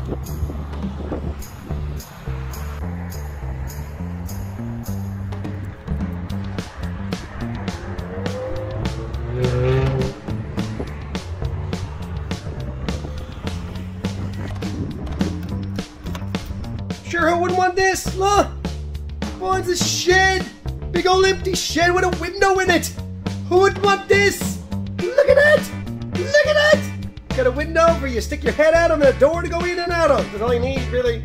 Sure, who wouldn't want this? Look! Oh, it's a shed! Big old empty shed with a window in it! Who would want this? Look at that! Look at that! Got a window where you stick your head out and a door to go in and out of. That's all you need, really.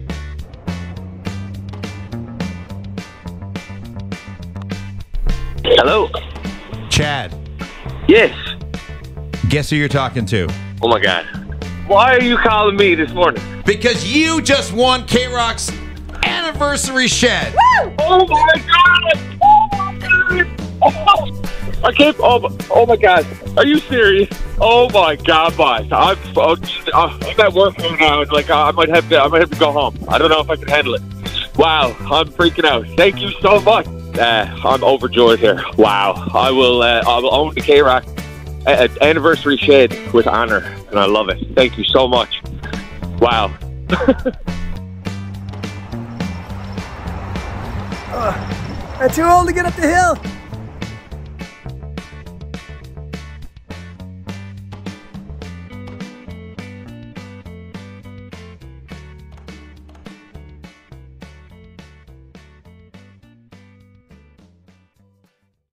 Hello? Chad, Yes. guess who you're talking to? Oh my God. Why are you calling me this morning? Because you just won K-Rock's anniversary shed. Oh my God! Oh my God! Oh, I can't. Oh my God! Are you serious? Oh my God, boss! I'm at work right now. And like I might have to go home. I don't know if I can handle it. Wow, I'm freaking out. Thank you so much. I'm overjoyed here. Wow, I will own the K-Rock anniversary shed with honor, and I love it. Thank you so much. Wow. I'm too old to get up the hill.